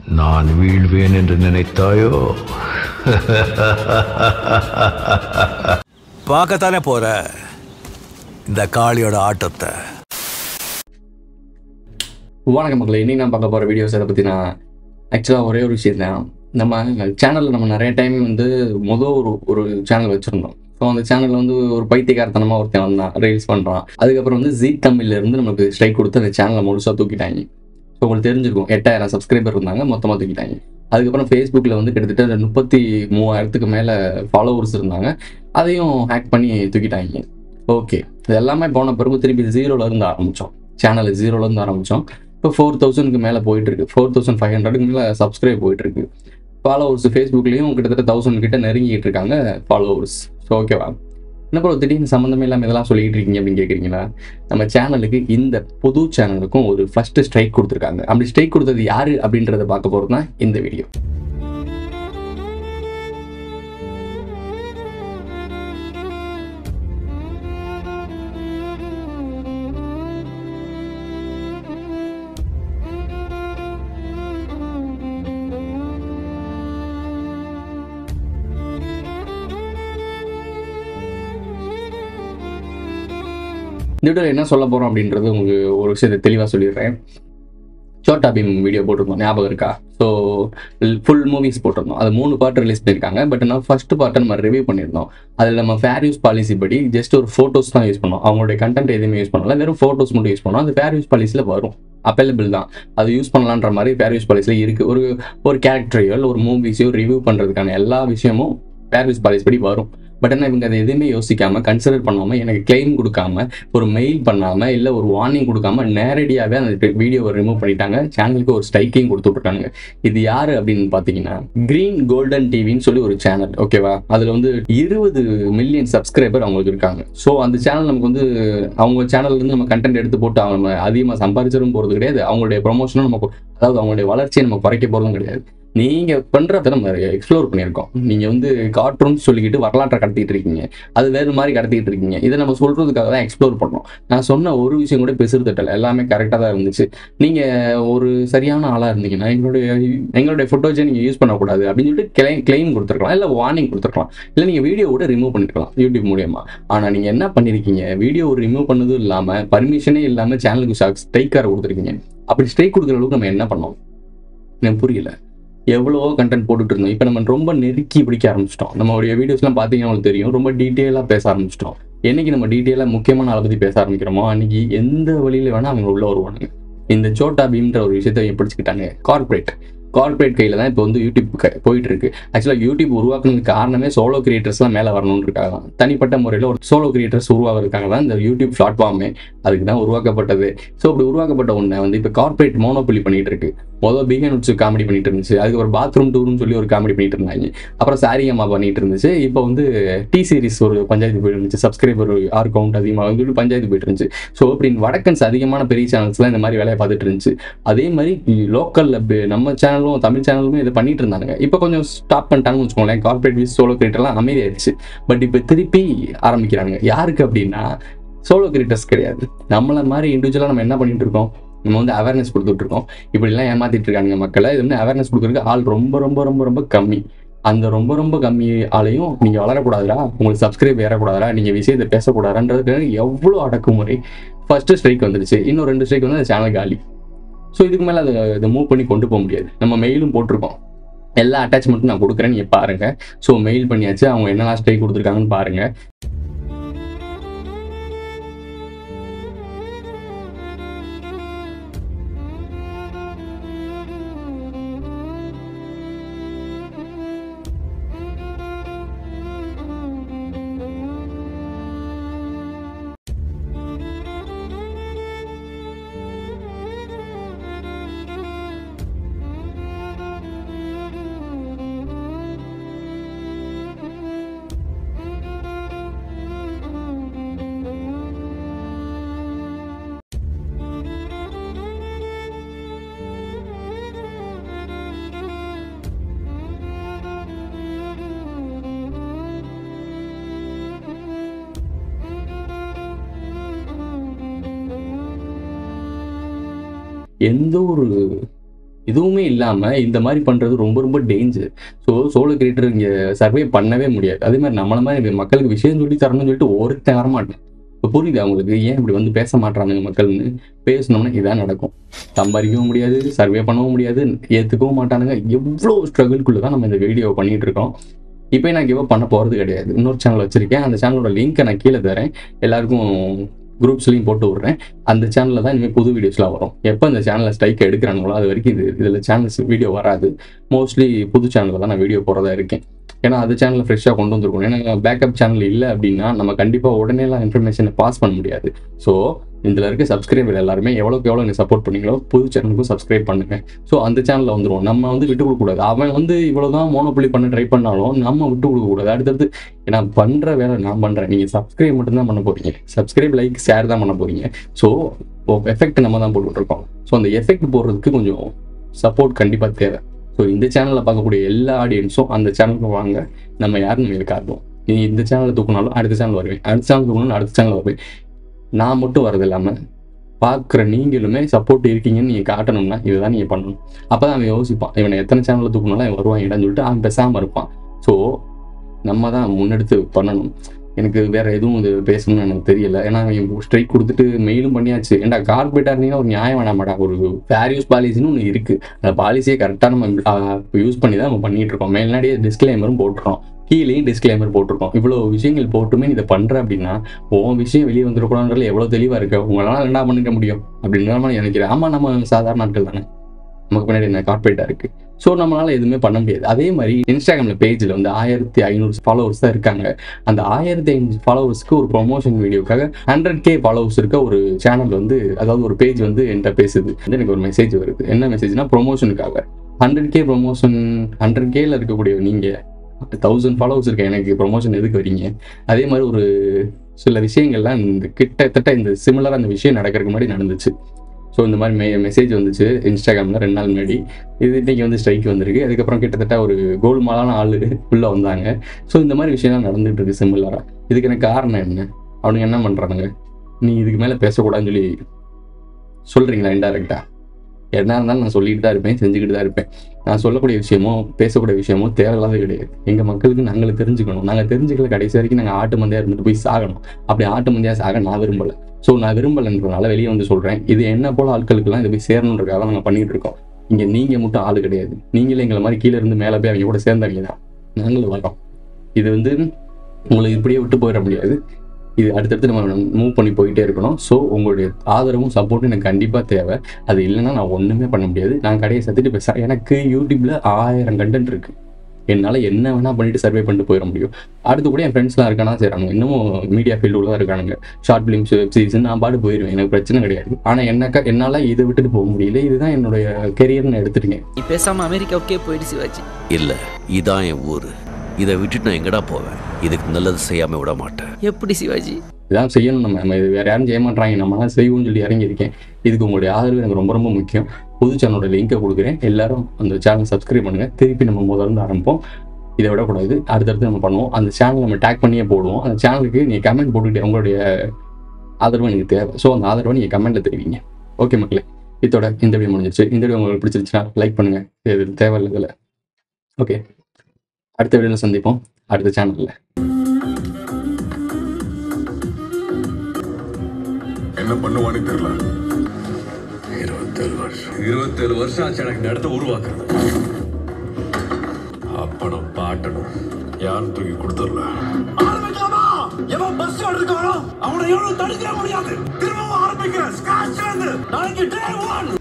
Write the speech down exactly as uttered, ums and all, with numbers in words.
நான் வீழ்வேன் என்று நினைத்தாயோ? பார்க்கத்தானே போற இந்த காளியோட ஆட்டத்தை. வணக்கம் மக்களே, இன்னைக்கு நான் பார்க்க போகிற வீடியோஸ் அதை பற்றி நான் ஆக்சுவலாக ஒரே ஒரு விஷயம் தான். நம்ம சேனலில் நம்ம நிறைய டைம் வந்து மொதல் ஒரு ஒரு சேனல் வச்சுருந்தோம். ஸோ அந்த சேனலில் வந்து ஒரு பைத்தியக்காரத்தனமாக ஒருத்தன் வந்தான், ரீல்ஸ் பண்ணுறான். அதுக்கப்புறம் வந்து ஜீ தமிழ்லேருந்து நமக்கு ஸ்ட்ரைக் கொடுத்து அந்த சேனலை முழுசாக தூக்கிட்டாங்க. ஸோ உங்களுக்கு தெரிஞ்சிருக்கும், எட்டாயிரம் சப்ஸ்கிரைபர் இருந்தாங்க, மொத்தமாக தூக்கிட்டாங்க. அதுக்கப்புறம் ஃபேஸ்புக்கில் வந்து கிட்டத்தட்ட முப்பத்தி மூவாயிரத்துக்கு மேலே ஃபாலோவர்ஸ் இருந்தாங்க, அதையும் ஹேக் பண்ணி தூக்கிட்டாங்க. ஓகே, இது எல்லாமே போன பிறகு திருப்பி ஜீரோலேருந்து ஆரம்பித்தோம். சேனல் ஜீரோலேருந்து ஆரம்பித்தோம். இப்போ ஃபோர் தௌசண்ட்க்கு மேலே போயிட்டுருக்கு, ஃபோர் தௌசண்ட் ஃபைவ் ஹண்ட்ரடுக்கு மேலே சப்ஸ்கிரைப் போயிட்டுருக்கு. ஃபாலோவர்ஸ் ஃபேஸ்புக்லேயும் கிட்டத்தட்ட தௌசண்ட் கிட்ட நெருங்கிட்டு இருக்காங்க ஃபாலோவர்ஸ். ஸோ ஓகேவா, என்ன ப்ரோ திடீர்னு சம்மந்தமே இல்லாமல் இதெல்லாம் சொல்லிகிட்டு இருக்கீங்க அப்படின்னு கேட்குறீங்களா? நம்ம சேனலுக்கு, இந்த புது சேனலுக்கும் ஒரு ஃபஸ்ட்டு ஸ்ட்ரைக் கொடுத்துருக்காங்க. அப்படி ஸ்ட்ரைக் கொடுத்தது யார் அப்படின்றத பார்க்க போகிறது தான் இந்த வீடியோ. இந்த வீடியோவில் என்ன சொல்ல போகிறோம் அப்படின்றது உங்களுக்கு ஒரு விஷயத்தை தெளிவாக சொல்லிடுறேன். சோட்டா பீம் வீடியோ போட்டிருந்தோம், ஞாபகம் இருக்கா? ஸோ ஃபுல் மூவிஸ் போட்டிருந்தோம். அது மூணு பார்ட் ரிலீஸ் பண்ணியிருக்காங்க. பட் நான் ஃபஸ்ட்டு பார்ட்டை நம்ம ரிவ்யூ பண்ணியிருந்தோம். அதில் நம்ம ஃபேர் யூஸ் பாலிசி படி ஜஸ்ட் ஒரு ஃபோட்டோஸ் தான் யூஸ் பண்ணோம். அவங்களுடைய கண்டென்ட் எதுவுமே யூஸ் பண்ணல, வெறும் ஃபோட்டோஸ் மட்டும் யூஸ் பண்ணோம். அது ஃபேர் யூஸ் பாலிசியில் வரும், அவைலபிள் தான், அது யூஸ் பண்ணலான்ற மாதிரி ஃபேர் யூஸ் பாலிசியில் இருக்குது. ஒரு ஒரு கேரக்டரையோ இல்லை ஒரு மூவிஸையோ ரிவ்யூ பண்ணுறதுக்கான எல்லா விஷயமும் ஃபேர் யூஸ் பாலிசி படி வரும். பட் ஆனால் இவங்க அதை எதுவுமே யோசிக்காமல், கன்சிடர் பண்ணாமல், எனக்கு கிளைம் கொடுக்காம, ஒரு மெயில் பண்ணாமல், இல்லை ஒரு வார்னிங் கொடுக்காம நேரடியாகவே அந்த வீடியோவை ரிமூவ் பண்ணிட்டாங்க. சேனலுக்கு ஒரு ஸ்ட்ரைக்கையும் கொடுத்துட்ருக்காங்க. இது யார் அப்படின்னு பார்த்தீங்கன்னா, கிரீன் கோல்டன் டிவின்னு சொல்லி ஒரு சேனல், ஓகேவா? அதில் வந்து இருபது மில்லியன் சப்ஸ்கிரைபர் அவங்களுக்கு இருக்காங்க. ஸோ அந்த சேனல் நமக்கு வந்து அவங்க சேனல்லேருந்து நம்ம கண்டென்ட் எடுத்து போட்டு அவங்க அதிகமாக சம்பாதிச்சிடும் போகிறது கிடையாது. அவங்களுடைய ப்ரொமோஷனும் நமக்கு, அதாவது அவங்களுடைய வளர்ச்சியை நம்ம குறைக்க போகிறதும் கிடையாது. நீங்கள் பண்ணுறத நம்ம எக்ஸ்ப்ளோர் பண்ணியிருக்கோம். நீங்கள் வந்து கார்ட்டூன் சொல்லிக்கிட்டு வரலாற்றை கடத்திட்டு இருக்கீங்க, அது வேறு மாதிரி கடத்திட்டு இருக்கீங்க. இதை நம்ம சொல்கிறதுக்காக தான் எக்ஸ்ப்ளோர் பண்ணோம். நான் சொன்ன ஒரு விஷயம் கூட பேசுறதுட்டல, எல்லாமே கரெக்டாக தான் இருந்துச்சு. நீங்கள் ஒரு சரியான ஆளாக இருந்தீங்கன்னா எங்களுடைய எங்களுடைய ஃபோட்டோஸை நீங்கள் யூஸ் பண்ணக்கூடாது அப்படின்னு சொல்லிட்டு கிளைம் கிளைம் கொடுத்துருக்கலாம், இல்லை வார்னிங் கொடுத்துருக்கலாம், இல்லை நீங்கள் வீடியோ கூட ரிமூவ் பண்ணிருக்கலாம் யூடியூப் மூலியமா. ஆனால் நீங்கள் என்ன பண்ணியிருக்கீங்க, வீடியோ ரிமூவ் பண்ணதும் இல்லாமல், பர்மிஷனே இல்லாமல் சேனலுக்கு ஸ்ட்ரைக்காரை கொடுத்துருக்கீங்க. அப்படி ஸ்ட்ரைக் கொடுக்குற அளவுக்கு நம்ம என்ன பண்ணோம் எனக்கு புரியல. எவ்வளவோ கண்டென்ட் போட்டுட்டு இருந்தோம், இப்போ நம்ம ரொம்ப நெருக்கி பிடிக்க ஆரம்பிச்சிட்டோம். நம்மளுடைய வீடியோஸ்லாம் பார்த்தீங்கன்னா உங்களுக்கு தெரியும், ரொம்ப டீட்டெயிலாக பேச ஆரம்பிச்சிட்டோம். என்னைக்கு நம்ம டீட்டெயிலாக முக்கியமான ஆளை பற்றி பேச ஆரம்பிக்கிறோமோ அன்னைக்கு எந்த வழியில் வேணால் அவங்க உள்ள வருவானுங்க. இந்த சோட்டா பீம்ன்ற ஒரு விஷயத்தை பிடிச்சிக்கிட்டாங்க. கார்பரேட் கார்பரேட் கையில் தான் இப்போ வந்து யூடியூப் போயிட்டு இருக்கு. ஆக்சுவலாக யூடியூப் உருவாக்குனதுக்கு காரணமே சோலோ கிரியேட்டர்ஸ்லாம் மேலே வரணுன்றதுக்காக தான். தனிப்பட்ட முறையில் ஒரு சோலோ கிரியேட்டர்ஸ் உருவாக்குறதுக்காக தான் இந்த யூடியூப் பிளாட்ஃபார்மே, அதுக்கு தான் உருவாக்கப்பட்டது. ஸோ அப்படி உருவாக்கப்பட்ட ஒன்றை வந்து இப்போ கார்பரேட் மோனோபொலி பண்ணிட்டு இருக்கு. முதல் பிகன் உட்ஸ் காமெடி பண்ணிட்டு இருந்துச்சு, அதுக்கு ஒரு பாத்ரூம் டூர்னு சொல்லி ஒரு காமெடி பண்ணிட்டு இருந்தாங்க. அப்புறம் சாரி அம்மா பண்ணிட்டு இருந்துச்சு. இப்போ வந்து டி சீரிஸ் ஒரு பஞ்சாயத்து போயிட்டு இருந்துச்சு, சப்ஸ்கிரைபர் ஆர் கவுண்ட் அதிகமாக சொல்லி பஞ்சாயத்து போயிட்டு இருந்துச்சு. ஸோ அப்படின்னு வடக்கன்ஸ் அதிகமான பெரிய சேனல்ஸ்லாம் இந்த மாதிரி வேலையை பார்த்துட்டு இருந்துச்சு. அதே மாதிரி லோக்கலில் நம்ம சேனலும் தமிழ் சேனலுமே இதை பண்ணிட்டு இருந்தாங்க. இப்போ கொஞ்சம் ஸ்டாப் பண்ணிட்டாங்கன்னு வச்சுக்கோங்களேன். கார்பரேட் விஸ் சோலோ கிரியேட்டர்லாம் அமைதியாயிருச்சு. பட் இப்போ திருப்பி ஆரம்பிக்கிறாங்க. யாருக்கு அப்படின்னா, சோலோ கிரியேட்டர்ஸ் கிடையாது, நம்மள மாதிரி இண்டிவிஜுவலாக நம்ம என்ன பண்ணிட்டு இருக்கோம், நம்ம வந்து அவேர்னஸ் கொடுத்துட்டு இருக்கோம். இப்படிலாம் ஏமாத்திட்டு இருக்காங்க மக்களை. இது வந்து அவேர்னஸ் கொடுக்குறதுக்கு ஆள் ரொம்ப ரொம்ப ரொம்ப ரொம்ப கம்மி. அந்த ரொம்ப ரொம்ப கம்மி ஆளையும் நீங்கள் வளரக்கூடாதுரா, உங்களுக்கு சப்ஸ்கிரைப் ஏறக்கூடாதுரா, நீங்கள் விஷயத்தை பேசக்கூடாதுன்றதுக்கு எவ்வளோ அடக்குமுறை. ஃபர்ஸ்ட்டு ஸ்ட்ரைக் வந்துடுச்சு, இன்னும் ரெண்டு ஸ்ட்ரைக் வந்து அந்த சேனல் காலி. ஸோ இதுக்கு மேலே அதை இதை மூவ் பண்ணி கொண்டு போக முடியாது. நம்ம மெயிலும் போட்டிருக்கோம், எல்லா அட்டாச்மெண்ட்டும் நான் கொடுக்குறேன், நீங்கள் பாருங்கள். ஸோ மெயில் பண்ணியாச்சு, அவங்க என்னெல்லாம் ஸ்ட்ரைக் கொடுத்துருக்காங்கன்னு பாருங்கள். எந்த ஒரு எதுவுமே இல்லாமல் இந்த மாதிரி பண்ணுறது ரொம்ப ரொம்ப டேஞ்சர். ஸோ சோலோ கிரியேட்டர் இங்கே சர்வே பண்ணவே முடியாது. அதே மாதிரி நம்மள மாதிரி மக்களுக்கு விஷயம் சொல்லி தரணும்னு சொல்லிட்டு ஒருத்தன் வரமாட்டேன். இப்போ புரியுது அவங்களுக்கு ஏன் இப்படி வந்து பேச மாட்டாங்க மக்கள்னு. பேசணும்னா இதான் நடக்கும். சம்பாதிக்கவும் முடியாது, சர்வே பண்ணவும் முடியாது, ஏற்றுக்கவும் மாட்டானுங்க. எவ்வளோ ஸ்ட்ரகிள்குள்ளே தான் நம்ம இந்த வீடியோ பண்ணிகிட்டு இருக்கோம். இப்போ நான் கிவ் அப் பண்ண போகிறது கிடையாது. இன்னொரு சேனல் வச்சுருக்கேன். அந்த சேனலோட லிங்க்கை நான் கீழே தரேன், எல்லாருக்கும் குரூப்ஸ்லையும் போட்டு விட்றேன். அந்த சேனலில் தான் இனிமேல் புது வீடியோஸ்லாம் வரும். எப்போ இந்த சேனலில் ஸ்ட்ரைக் எடுக்கிறாங்களோ அது வரைக்கும் இது இதில் சேனல்ஸ் வீடியோ வராது. மோஸ்ட்லி புது சேனலில் தான் நான் வீடியோ போகிறதா இருக்கேன். ஏன்னா அது சேனலில் ஃப்ரெஷ்ஷாக கொண்டு வந்துருக்கணும். ஏன்னா பேக்கப் சேனல் இல்லை அப்படின்னா நம்ம கண்டிப்பாக உடனேலாம் இன்ஃபர்மேஷனை பாஸ் பண்ண முடியாது. ஸோ இதில் இருக்க சப்ஸ்கிரைபர் எல்லாருமே எவ்வளோக்கு எவ்வளோ நீங்கள் சப்போர்ட் பண்ணீங்களோ புது சேனலுக்கும் சப்ஸ்கிரைப் பண்ணுங்கள். ஸோ அந்த சேனலில் வந்துடுவோம். நம்ம வந்து விட்டு கொடுக்கக்கூடாது. அவன் வந்து இவ்வளோ தான் மோனோபொலி பண்ண ட்ரை பண்ணாலும் நம்ம விட்டு கொடுக்கக்கூடாது. அடுத்தடுத்து ஏன்னா பண்ணுற வேலை நான் பண்ணுறேன், நீங்கள் சப்ஸ்கிரைப் மட்டும்தான் பண்ண போகிறீங்க. சப்ஸ்கிரைப், லைக், ஷேர் தான் பண்ண போகிறீங்க. ஸோ எஃபெக்ட் நம்ம தான் போட்டுட்ருக்கோம். ஸோ அந்த எஃபெக்ட் போடுறதுக்கு கொஞ்சம் சப்போர்ட் கண்டிப்பாக தேவை. ஸோ இந்த சேனலில் பார்க்கக்கூடிய எல்லா ஆடியன்ஸும் அந்த சேனலுக்கு வாங்க, நம்ம யாரும் நம்ம காட்டுவோம். நீ இந்த சேனலில் தூக்கினாலும் அடுத்த சேனல் வருவேன், அடுத்த சேனல் தூக்கினாலும் அடுத்த சேனல் வருவேன். நான் மட்டும் வரது இல்லாமல் பார்க்குற நீங்களுமே சப்போர்ட் இருக்கீங்கன்னு நீங்கள் காட்டணும்னா இதுதான் நீங்கள் பண்ணணும். அப்போ தான் அவன் யோசிப்பான், இவனை எத்தனை சேனலில் தூக்கினாலும் அவன் வருவான் இடான்னு சொல்லிட்டு அவன் பேசாமல் இருப்பான். ஸோ நம்ம தான் முன்னெடுத்து பண்ணணும். எனக்கு வேறு எதுவும் இது பேசணும்னு எனக்கு தெரியல. ஏன்னா ஸ்ட்ரைக் கொடுத்துட்டு மெயிலும் பண்ணியாச்சு. ஏன்டா கார்பரேட்டாக இருந்தீங்கன்னா ஒரு நியாயம் வேணாமாடா, ஒரு ஃபேர் யூஸ் பாலிசின்னு ஒன்று இருக்குது. அந்த பாலிசியை கரெக்டாக நம்ம யூஸ் பண்ணி தான் நம்ம பண்ணிகிட்டு இருக்கோம். மேல்நாடியே டிஸ்க்ளைமரும் போட்டுறோம், கீழேயும் டிஸ்க்ளைமர் போட்டிருக்கோம். இவ்வளோ விஷயங்கள் போட்டுமே இதை பண்ணுற அப்படின்னா உன் விஷயம் வெளியே வந்துடக்கூடாதுன்றது எவ்வளோ தெளிவாக இருக்கு. உங்களால் என்ன பண்ணிக்க முடியும் அப்படின்னு நான் நினைக்கிறேன். ஆமாம், நம்ம சாதாரண நாட்கள் தானே, நமக்கு பின்னாடி என்ன கார்பரேட்டாக இருக்குது. ஸோ நம்மளால் எதுவுமே பண்ண முடியாது. அதே மாதிரி இன்ஸ்டாகிராமில் பேஜில் வந்து ஆயிரத்தி ஐநூறு ஃபாலோவர்ஸ் தான் இருக்காங்க. அந்த ஆயிரத்தி ஐநூறு ஃபாலோவர்ஸ்க்கு ஒரு ப்ரொமோஷன் வீடியோக்காக ஹண்ட்ரட் கே ஃபாலோவர்ஸ் இருக்க ஒரு சேனல் வந்து, அதாவது ஒரு பேஜ் வந்து என்கிட்ட பேசுது. வந்து எனக்கு ஒரு மெசேஜ் வருது. என்ன மெசேஜ்னா, ப்ரொமோஷனுக்காக ஹண்ட்ரட் கே ப்ரொமோஷன். ஹண்ட்ரட் கேல இருக்கக்கூடிய நீங்கள் தௌசண்ட் ஃபாலோவர்ஸ் இருக்க எனக்கு ப்ரொமோஷன் எதுக்கு வரீங்க? அதே மாதிரி ஒரு சில விஷயங்கள்லாம் இந்த கிட்டத்தட்ட இந்த சிமிலராக அந்த விஷயம் நடக்கிறதுக்கு முன்னாடி நடந்துச்சு. ஸோ இந்த மாதிரி மெ மெசேஜ் வந்துச்சு இன்ஸ்டாகிராமில் ரெண்டு நாள் முன்னாடி. இது இன்றைக்கி வந்து ஸ்ட்ரைக் வந்திருக்கு. அதுக்கப்புறம் கிட்டத்தட்ட ஒரு கோல்மாலான ஆள் உள்ளே வந்தாங்க. ஸோ இந்த மாதிரி விஷயம்லாம் நடந்துகிட்டு இருக்குது சிமிலராக. இதுக்கு எனக்கு காரணம் என்ன? அவனுங்க என்ன பண்ணுறானுங்க, நீ இதுக்கு மேலே பேசக்கூடாதுன்னு சொல்லி சொல்கிறீங்களா இன்டைரக்டாக? என்ன இருந்தாலும் நான் சொல்லிட்டு தான் இருப்பேன், செஞ்சுக்கிட்டு தான் இருப்பேன். நான் சொல்லக்கூடிய விஷயமோ பேசக்கூடிய விஷயமோ தேவையில்லாத கிடையாது. எங்கள் மக்களுக்கு நாங்கள் தெரிஞ்சுக்கணும். நாங்கள் தெரிஞ்சுக்கல கடைசி வரைக்கும் நாங்கள் ஆட்டு மந்தையாக இருந்துட்டு போய் சாகணும். அப்படி ஆட்டு மந்தையாக சாக நான் விரும்பலை. ஸோ நான் விரும்பலைன்றதுனால வெளியே வந்து சொல்கிறேன். இது என்ன போல் ஆட்களுக்கெல்லாம் இதை போய் சேரணுன்றதுக்காக தான் நாங்கள் பண்ணிகிட்டு இருக்கோம். இங்கே நீங்கள் மட்டும் ஆள் கிடையாது. நீங்களே எங்களை மாதிரி கீழே இருந்து மேலே போய் அவங்க கூட சேர்ந்தவங்க தான் நாங்களும் வரோம். இது வந்து உங்களுக்கு இப்படியே விட்டு போயிட முடியாது. இது அடுத்தடுத்து நம்ம மூவ் பண்ணி போயிட்டே இருக்கணும். ஸோ உங்களுடைய ஆதரவும் சப்போர்ட்டும் எனக்கு கண்டிப்பாக தேவை. அது இல்லைன்னா நான் ஒன்றுமே பண்ண முடியாது. நான் கடையை சத்திட்டு பேசுகிறேன். எனக்கு யூடியூப்பில் ஆயிரம் கண்டென்ட் இருக்குது. என்னால் என்ன வேணால் பண்ணிட்டு சர்வே பண்ணிட்டு போயிட முடியும். அடுத்து கூட என் ஃப்ரெண்ட்ஸ்லாம் இருக்கானா செய்கிறாங்க, இன்னமும் மீடியா ஃபீல்டு தான் இருக்கானுங்க. ஷார்ட் ஃபிலிம்ஸ், வெப் சீரிஸ் நான் பாட்டு போயிடுவேன், எனக்கு பிரச்சனை கிடையாது. ஆனால் என்ன என்னால் இதை விட்டுட்டு போக முடியல. இதுதான் என்னுடைய கெரியர்னு எடுத்துட்டீங்க. நீ பேசாமல் அமெரிக்காவுக்கே போயிட்டு சிவாஜி. இல்லை, இதான் என் ஊர். இதை விட்டுட்டு நான் எங்கடா போவேன்? இதுக்கு நல்லது செய்யாமல் விட மாட்டேன். எப்படி சிவாஜி? இதான் செய்யணும். நம்ம நம்ம இது வேறு யாரும் செய்ய மாட்டாங்க, நம்மளாம் செய்வோம்னு சொல்லி இறங்கியிருக்கேன். இதுக்கு உங்களுடைய ஆதரவு எனக்கு ரொம்ப ரொம்ப முக்கியம். புது சேனலோட லிங்கை கொடுக்குறேன், எல்லாரும் அந்த சேனல் சப்ஸ்கிரைப் பண்ணுங்கள். திருப்பி நம்ம முதல்ல ஆரம்பிப்போம். இதை விடக்கூடாது, அடுத்தடுத்து நம்ம பண்ணுவோம். அந்த சேனல் நம்ம டேக் பண்ணியே போடுவோம். அந்த சேனலுக்கு நீங்கள் கமெண்ட் போட்டுக்கிட்டே உங்களுடைய ஆதரவு எனக்கு தேவை. ஸோ அந்த ஆதரவை நீங்கள் கமெண்ட்டில் தெரிவிங்க. ஓகே மக்களே, இதோட இந்த வீடியோ முடிஞ்சிச்சு. இந்த வீடியோ உங்களுக்கு பிடிச்சிருச்சுன்னா லைக் பண்ணுங்கள். இது தேவையில்லை இதில். ஓகே, அடுத்த வீடியோவில் சந்திப்போம், அடுத்த சேனலில். என்ன பண்ணுவானே தெரியல. இருபத்தேழு வருஷம் இருபத்தேழு வருஷம் ஆச்சு எனக்கு இந்த இடத்த உருவாக்குறது. அப்பனும் பாட்டனும் யாரும் தூக்கி கொடுத்துடல. ஆரம்பிக்கலாமா? எவன் பஸ் எடுக்கானோ அவனை எவ்வளவு தடுக்க முடியாது. திரும்பவும் ஆரம்பிக்கிறேன். நாளைக்கு டே ஒன்.